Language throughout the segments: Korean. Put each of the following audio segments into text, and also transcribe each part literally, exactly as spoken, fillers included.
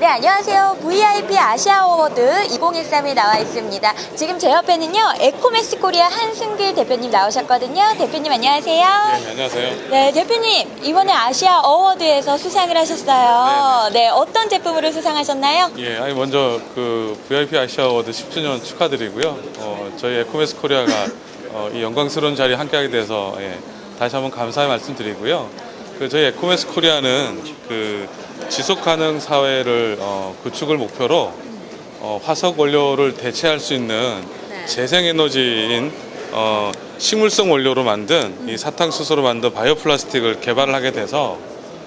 네, 안녕하세요. 브이아이피 아시아 어워드 이천십삼에 나와 있습니다. 지금 제 옆에는요, 에코맥스 코리아 한승길 대표님 나오셨거든요. 대표님 안녕하세요. 네, 안녕하세요. 네, 대표님 이번에 아시아 어워드에서 수상을 하셨어요. 네, 네 어떤 제품으로 수상하셨나요? 예, 아니 먼저 그 브이아이피 아시아 어워드 십 주년 축하드리고요. 어, 저희 에코맥스 코리아가 어, 이 영광스러운 자리에 함께하게 돼서 예, 다시 한번 감사의 말씀드리고요. 그 저희 에코맥스 코리아는 그 지속 가능 사회를 어, 구축을 목표로 어, 화석 원료를 대체할 수 있는 네. 재생 에너지인 어, 식물성 원료로 만든 이 사탕수수로 만든 바이오 플라스틱을 개발을 하게 돼서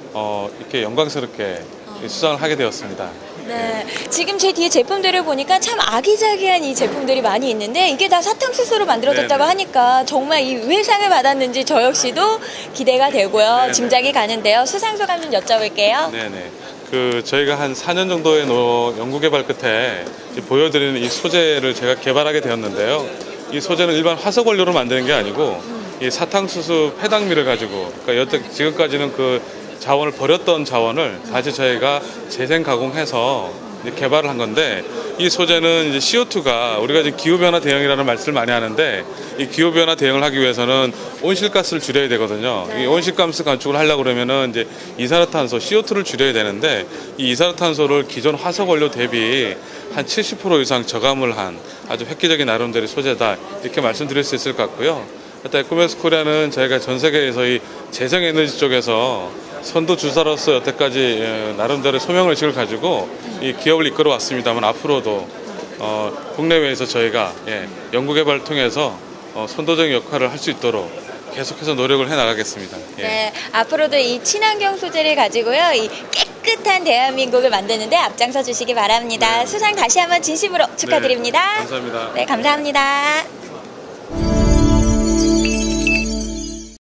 어, 이렇게 영광스럽게 어. 수상을 하게 되었습니다. 네, 지금 제 뒤에 제품들을 보니까 참 아기자기한 이 제품들이 많이 있는데 이게 다 사탕수수로 만들어졌다고 네네. 하니까 정말 이 왜 상을 받았는지 저 역시도 기대가 되고요. 네네. 짐작이 가는데요. 수상 소감 좀 여쭤볼게요. 네네. 그 저희가 한 사 년 정도의 노, 연구개발 끝에 보여드리는 이 소재를 제가 개발하게 되었는데요. 이 소재는 일반 화석 원료로 만드는 게 아니고 이 사탕수수 폐당미를 가지고 그러니까 여태 지금까지는 그 자원을 버렸던 자원을 다시 저희가 재생 가공해서 이제 개발을 한 건데 이 소재는 이제 씨오투가 우리가 지금 기후변화 대응이라는 말씀을 많이 하는데 이 기후변화 대응을 하기 위해서는 온실가스를 줄여야 되거든요. 네. 이 온실가스 감축을 하려고 그러면은 이제 이산화탄소 씨오투를 줄여야 되는데 이 이산화탄소를 기존 화석 원료 대비 한 칠십 퍼센트 이상 저감을 한 아주 획기적인 나름대로의 소재다 이렇게 말씀드릴 수 있을 것 같고요. 일단 에코맥스 코리아는 저희가 전 세계에서 이 재생에너지 쪽에서 선도 주사로서 여태까지 나름대로 소명의식을 가지고 이 기업을 이끌어 왔습니다만 앞으로도 어, 국내외에서 저희가 예, 연구개발을 통해서 어, 선도적인 역할을 할 수 있도록 계속해서 노력을 해나가겠습니다. 예. 네, 앞으로도 이 친환경 소재를 가지고요, 이 깨끗한 대한민국을 만드는데 앞장서 주시기 바랍니다. 네. 수상 다시 한번 진심으로 축하드립니다. 네, 감사합니다. 네, 감사합니다.